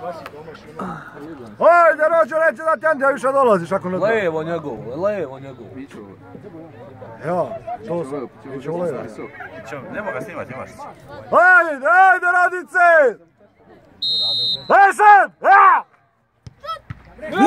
Ajde, Rođo, neće da ti Andija više dolaziš ako ne da. Levo njegovo, levo njegovo. Ja, to sam. Iće u levo. Nemo ga snimati, imaš. Ajde, ajde, Radice! Aj sad! Ja!